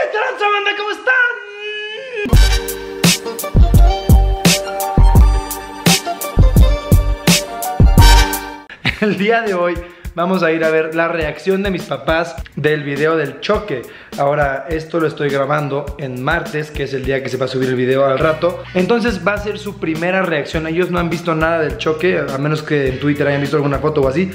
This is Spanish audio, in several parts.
tranza, banda? ¿Cómo están? El día de hoy vamos a ir a ver la reacción de mis papás del video del choque. Ahora, esto lo estoy grabando en martes, que es el día que se va a subir el video al rato. Entonces va a ser su primera reacción. Ellos no han visto nada del choque, a menos que en Twitter hayan visto alguna foto o así.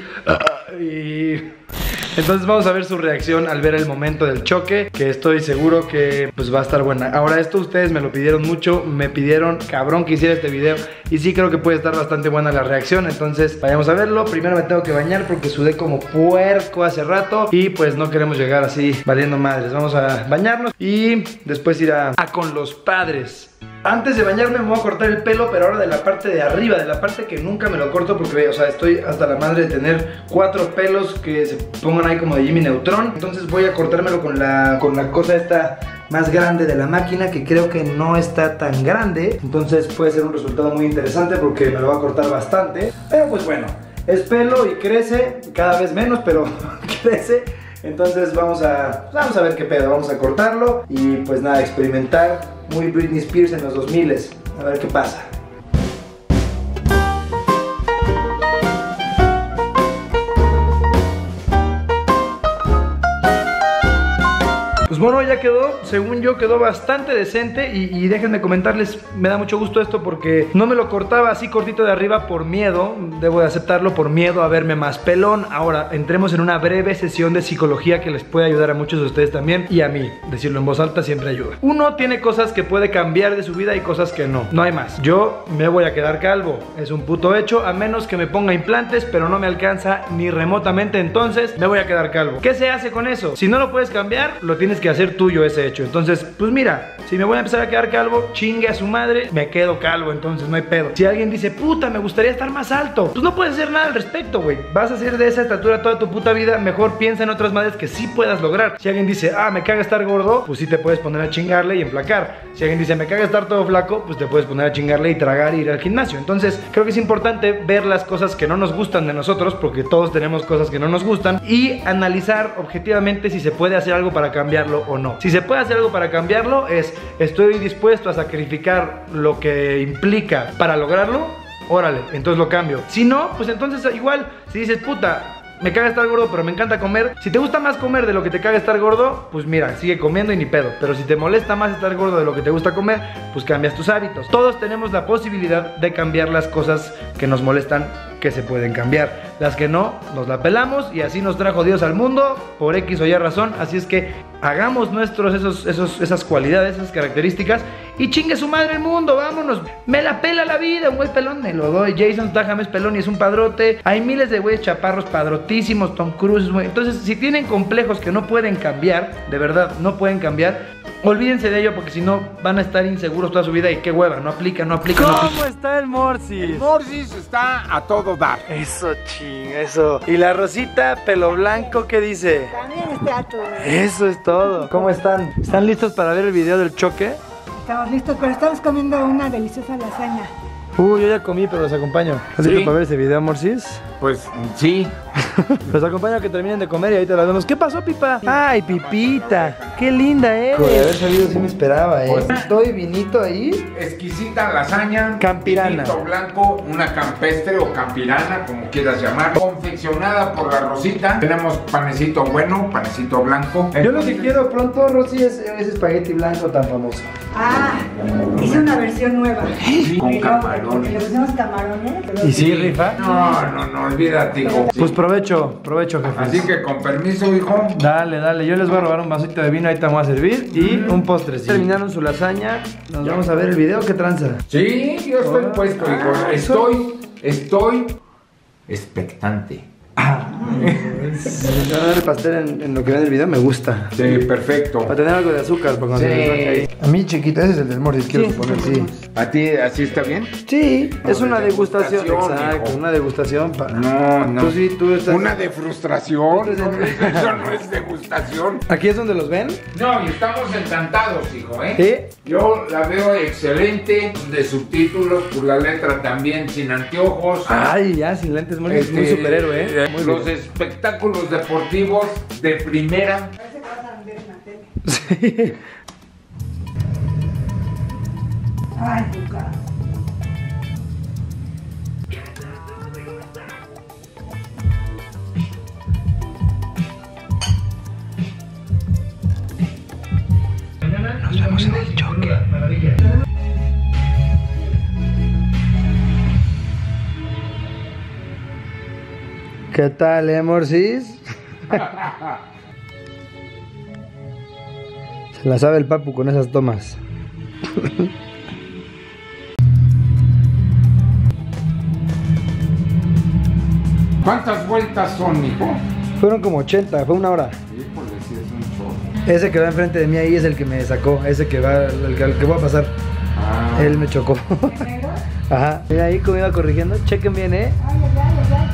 Entonces vamos a ver su reacción al ver el momento del choque, que estoy seguro que pues va a estar buena. Ahora, esto ustedes me lo pidieron mucho, me pidieron cabrón que hiciera este video, y sí creo que puede estar bastante buena la reacción. Entonces vayamos a verlo. Primero me tengo que bañar porque sudé como puerco hace rato y pues no queremos llegar así valiendo madres. Vamos a bañarnos y después ir a con los padres. Antes de bañarme me voy a cortar el pelo, pero ahora de la parte de arriba, de la parte que nunca me lo corto porque, o sea, estoy hasta la madre de tener 4 pelos que se pongan ahí como de Jimmy Neutron. Entonces voy a cortármelo con la cosa esta más grande de la máquina, que creo que no está tan grande. Entonces puede ser un resultado muy interesante porque me lo va a cortar bastante. Pero pues bueno, es pelo y crece, cada vez menos, pero crece. Entonces vamos a ver qué pedo, vamos a cortarlo y pues nada, experimentar muy Britney Spears en los 2000s, a ver qué pasa. Pues bueno, ya quedó, según yo quedó bastante decente y déjenme comentarles, me da mucho gusto esto porque no me lo cortaba así cortito de arriba por miedo, debo de aceptarlo, por miedo a verme más pelón. Ahora, entremos en una breve sesión de psicología que les puede ayudar a muchos de ustedes también, y a mí, decirlo en voz alta siempre ayuda. Uno tiene cosas que puede cambiar de su vida y cosas que no, no hay más. Yo me voy a quedar calvo, es un puto hecho, a menos que me ponga implantes, pero no me alcanza ni remotamente, entonces me voy a quedar calvo. ¿Qué se hace con eso? Si no lo puedes cambiar, lo tienes que hacer tuyo ese hecho. Entonces, pues mira, si me voy a empezar a quedar calvo, chingue a su madre, me quedo calvo, entonces no hay pedo. Si alguien dice, puta, me gustaría estar más alto, pues no puedes hacer nada al respecto, güey. Vas a ser de esa estatura toda tu puta vida, mejor piensa en otras madres que sí puedas lograr. Si alguien dice, me caga estar gordo, pues sí te puedes poner a chingarle y enflacar. Si alguien dice, me caga estar todo flaco, pues te puedes poner a chingarle y tragar e ir al gimnasio. Entonces, creo que es importante ver las cosas que no nos gustan de nosotros, porque todos tenemos cosas que no nos gustan, y analizar objetivamente si se puede hacer algo para cambiarlo o no. Si se puede hacer algo para cambiarlo, estoy dispuesto a sacrificar lo que implica para lograrlo, órale, entonces lo cambio. Si no, pues entonces igual, si dices, puta, me caga estar gordo, pero me encanta comer. Si te gusta más comer de lo que te caga estar gordo, pues mira, sigue comiendo y ni pedo. Pero si te molesta más estar gordo de lo que te gusta comer, pues cambias tus hábitos. Todos tenemos la posibilidad de cambiar las cosas que nos molestan, que se pueden cambiar. Las que no, nos la pelamos, y así nos trajo Dios al mundo por X o Y razón. Así es que hagamos nuestros esas cualidades, esas características, y chingue su madre el mundo, vámonos. Me la pela la vida, un güey pelón me lo doy. Jason Statham es pelón y es un padrote. Hay miles de güeyes chaparros padrotísimos, Tom Cruise, güey. Entonces, si tienen complejos que no pueden cambiar, de verdad, no pueden cambiar, olvídense de ello, porque si no van a estar inseguros toda su vida y qué hueva, no aplica, no aplica. ¿Cómo está el Morsis? El Morsis está a todo dar. Eso, ching, eso. ¿Y la Rosita, pelo blanco, qué dice? También está a todo. Eso es todo. ¿Cómo están? ¿Están listos para ver el video del choque? Estamos listos, pero estamos comiendo una deliciosa lasaña. Yo ya comí, pero los acompaño. ¿Estás listo para ver ese video, Morsis? Pues sí. Los acompaño a que terminen de comer y ahorita las vemos. ¿Qué pasó, Pipa? Ay, Pipita, qué linda eres. De haber salido sí me esperaba, Pues, Estoy vinito ahí. Exquisita lasaña. Campirana. Vinito blanco, una campestre o campirana, como quieras llamar. Confeccionada por la Rosita. Tenemos panecito bueno, panecito blanco. Yo lo que quiero pronto, Rosy, es ese espagueti blanco tan famoso. Hice una versión nueva. Sí, con camarones. Le pusimos camarones. ¿Y sí, rifa? No, olvídate, hijo. Pues provecho, jefe. Así que con permiso, hijo. Dale, yo les voy a robar un vasito de vino, ahorita me voy a servir, y un postrecito. Terminaron su lasaña, nos vamos a ver el video, ¿qué tranza? Sí, yo estoy puesto, hijo. Estoy expectante. El pastel en lo que ven el video me gusta. Sí, perfecto. Para tener algo de azúcar, para cuando se les baje ahí. A mí, chiquito, ese es el del Morsis, quiero suponer, sí. ¿A ti así está bien? Sí, es una de degustación. degustación, Exacto, hijo. una degustación para. No. Tú estás. Una de frustración. Eso no es degustación. ¿Aquí es donde los ven? No, y estamos encantados, hijo, ¿Sí? Yo la veo excelente, de subtítulos, pues la letra también sin anteojos. Ay, ya, sin lentes, muy superhéroe, Muy los bien. espectáculos deportivos de primera. Parece que vas a vender en la tele. Sí. Ay, Luca. Nos vemos en el choque. ¿Qué tal, Morsis? Se la sabe el papu con esas tomas. ¿Cuántas vueltas son, hijo? Fueron como 80, fue una hora. Sí, pues sí, es un chorro. Ese que va enfrente de mí ahí es el que me sacó, ese que va, el que voy a pasar. Ah. Él me chocó. ¿Negro? Ajá. Mira ahí como iba corrigiendo, chequen bien, Ay, ay, ay, ay.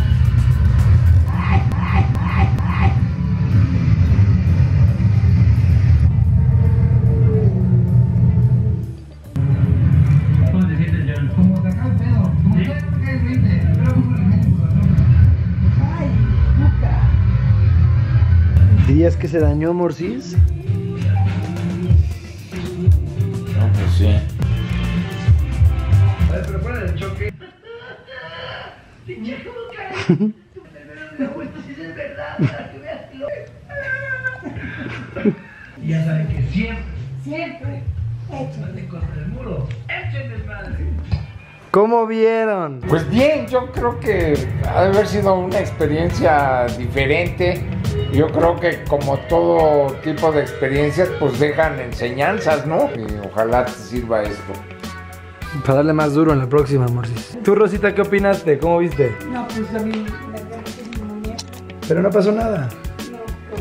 Ay, Luca. ¿Dirías que se dañó, Morsis? No, pues sí. A ver, pero fuera del choque. Ya saben que Siempre. Échale. contra el muro. ¡Échenle, padre! ¿Cómo vieron? Pues bien, yo creo que ha de haber sido una experiencia diferente. Yo creo que como todo tipo de experiencias, pues dejan enseñanzas, ¿no? Y ojalá te sirva esto. Para darle más duro en la próxima, Morsis. ¿Tú, Rosita, qué opinaste? ¿Cómo viste? No, pues a mí la verdad es mi muñeca. Pero no pasó nada. No,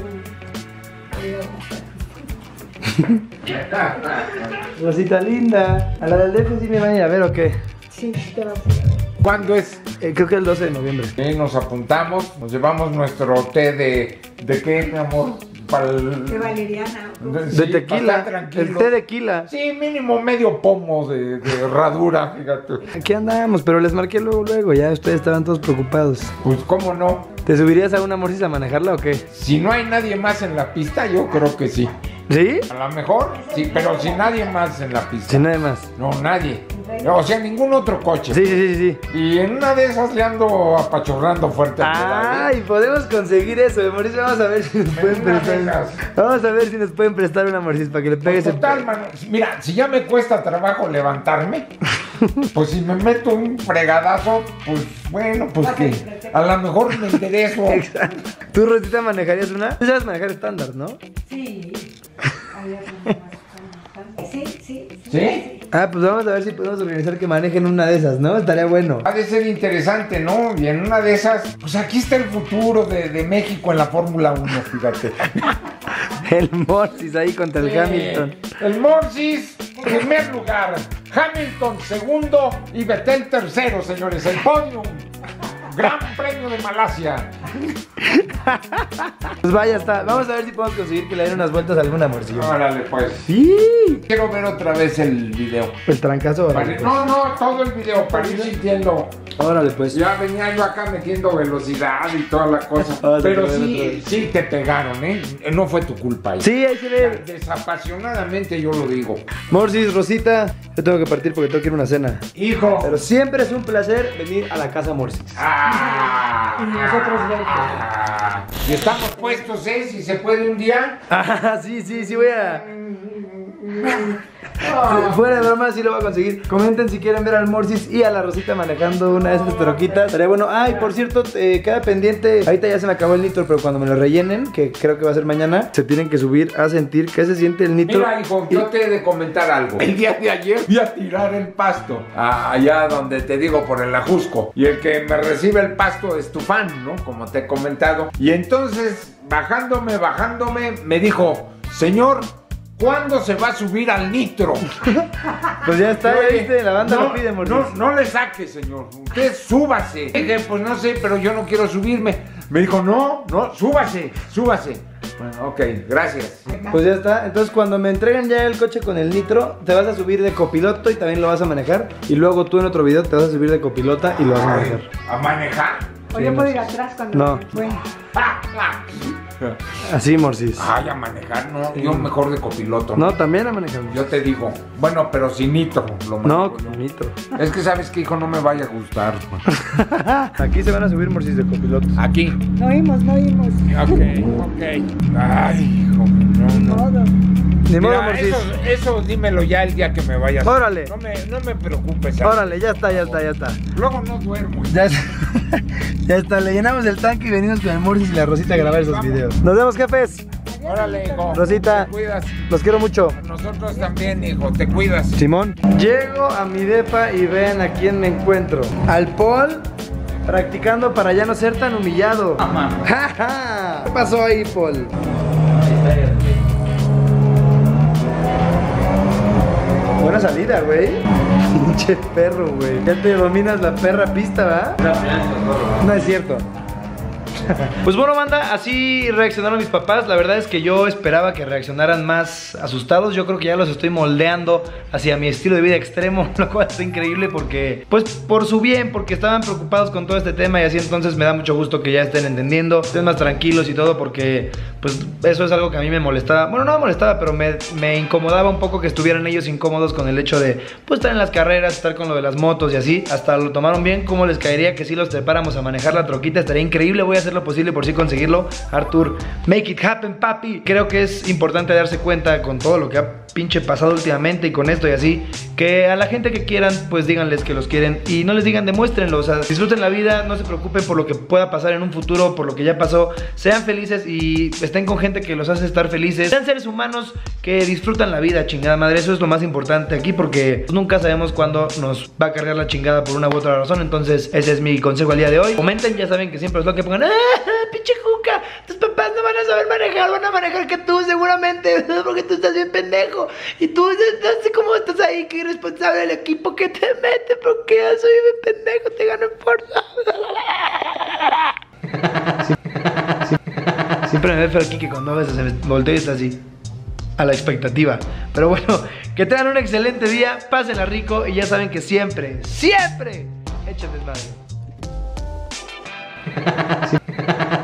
pero Rosita linda. ¿A la del DF sí me van a ir a ver o qué? sí, te vas a ¿Cuándo es? Creo que el 12 de noviembre. Sí, nos apuntamos, nos llevamos nuestro té ¿de qué, mi amor? Para el... de valeriana. De tequila. El té de tequila. Sí, mínimo medio pomo de herradura, fíjate. Aquí andamos, pero les marqué luego. Ya ustedes estaban todos preocupados. Pues cómo no. ¿Te subirías a una Morsis a manejarla o qué? Si no hay nadie más en la pista, yo creo que sí. ¿Sí? A lo mejor, sí, pero sin nadie más en la pista. Sin nada más. No, nadie. No, o sea, ningún otro coche. Sí. Y en una de esas le ando apachurrando fuerte al pedal, ¿eh? Ay, podemos conseguir eso, de Morsis. Vamos a ver si nos pueden una de prestar. esas. Vamos a ver si nos pueden prestar una Morsis para que le pegues Pues total, mano, mira, si ya me cuesta trabajo levantarme, pues si me meto un fregadazo, pues bueno, pues que a lo mejor me enderezo. Exacto. ¿Tú, Rosita, manejarías una? Tú sabes manejar estándar, ¿no? Sí. Había más. Sí. ¿Sí? Ah, pues vamos a ver si podemos organizar que manejen una de esas, ¿no? Estaría bueno. Ha de ser interesante, ¿no? Y en una de esas, pues aquí está el futuro de México en la Fórmula 1, fíjate. El Morsis ahí contra el Hamilton. El Morsis, primer lugar. Hamilton, segundo. Y Vettel, tercero, señores. El podium. Gran Premio de Malasia. Pues vaya, está. Vamos a ver si podemos conseguir que le den unas vueltas a alguna morcilla. Órale, pues. Sí. Quiero ver otra vez el video. El trancazo. Órale, pues. No, todo el video, para ir sintiendo. Órale, pues. Ya venía yo acá metiendo velocidad y toda la cosa. Vamos a Pero ver otra sí, vez. sí te pegaron, ¿eh? No fue tu culpa. Ahí. Sí, ahí se ve. Desapasionadamente yo lo digo. Morsis, Rosita, yo tengo que partir porque tengo que ir a una cena. Hijo. Pero siempre es un placer venir a la casa Morsis. Y nosotros Y estamos puestos, ¿eh? Si se puede un día. Ah, sí, voy a... Fuera de broma, sí lo voy a conseguir. Comenten si quieren ver al Morsis y a la Rosita manejando una de estas troquitas. Estaría bueno. Ay, por cierto, queda pendiente. Ahorita ya se me acabó el nitro, pero cuando me lo rellenen, que creo que va a ser mañana, se tienen que subir a sentir qué se siente el nitro. Mira, hijo, yo te he de comentar algo. El día de ayer fui a tirar el pasto allá donde te digo, por el Ajusco. Y el que me recibe el pasto es tu fan, ¿no? Como te he comentado. Y entonces, bajándome, me dijo, señor, ¿cuándo se va a subir al nitro? Pues ya está, ya Oye, viste, la banda lo pide, Morsis. no le saque, señor. Usted súbase. Dije, pues no sé, pero yo no quiero subirme. Me dijo, no, súbase. Bueno, ok, gracias. Pues ya está. Entonces cuando me entreguen ya el coche con el nitro, te vas a subir de copiloto y también lo vas a manejar. Y luego tú en otro video te vas a subir de copilota y lo vas a manejar. ¿A manejar? O yo puedo ir atrás cuando... No. Bueno. Así, Morsis. Ay, a manejar, no. Yo mejor de copiloto. No, también a manejar. Yo te digo, bueno, pero sin nitro. No, con nitro. Es que sabes que, hijo, no me vaya a gustar. Aquí se van a subir, Morsis, de copilotos. Aquí. No oímos, no oímos. Ok. Ay, hijo, no. Todo. Ni modo, Mira, Morsis. eso dímelo ya el día que me vayas. Órale. No me preocupes. ¿sabes? Órale, ya está. Luego no duermo. Ya está, le llenamos el tanque y venimos con el Morsis y la Rosita a grabar esos videos. Nos vemos, jefes. Órale, hijo. Rosita, Te cuidas. los quiero mucho. Nosotros también, hijo. Te cuidas. Simón. Llego a mi depa y vean a quién me encuentro. Al Paul, practicando para ya no ser tan humillado. ¿Qué pasó ahí, Paul? Buena salida, güey. Pinche perro, güey. Ya te dominas la perra pista, ¿verdad? No es cierto. Pues bueno, banda, así reaccionaron mis papás. La verdad es que yo esperaba que reaccionaran más asustados. Yo creo que ya los estoy moldeando hacia mi estilo de vida extremo, lo cual está increíble porque, pues, por su bien, porque estaban preocupados con todo este tema y así. Entonces me da mucho gusto que ya estén entendiendo, estén más tranquilos y todo, porque, pues, eso es algo que a mí me molestaba. Bueno, no me molestaba, pero me incomodaba un poco que estuvieran ellos incómodos con el hecho de, pues, estar en las carreras, estar con lo de las motos y así. Hasta lo tomaron bien. ¿Cómo les caería que si los trepáramos a manejar la troquita? Estaría increíble. Voy a hacer lo posible por sí conseguirlo. Arthur, make it happen, papi. Creo que es importante darse cuenta con todo lo que ha pinche pasado últimamente y con esto y así, que a la gente que quieran, pues díganles que los quieren y no les digan, demuéstrenlo. O sea, disfruten la vida, no se preocupen por lo que pueda pasar en un futuro, por lo que ya pasó. Sean felices y estén con gente que los hace estar felices. Sean seres humanos que disfrutan la vida, chingada madre. Eso es lo más importante aquí, porque nunca sabemos cuándo nos va a cargar la chingada por una u otra razón. Entonces ese es mi consejo al día de hoy. Comenten, ya saben que siempre es lo que pongan, pinche Juca, tus papás no van a saber manejar, van a manejar que tú seguramente, porque tú estás bien pendejo y tú no sé cómo estás ahí, que irresponsable del equipo que te mete, porque yo soy bien pendejo, te gano en fuerza. Siempre me ve feo aquí que cuando a veces se me voltea y está así, a la expectativa. Pero bueno, que tengan un excelente día, pásenla rico y ya saben que siempre echen desmadre.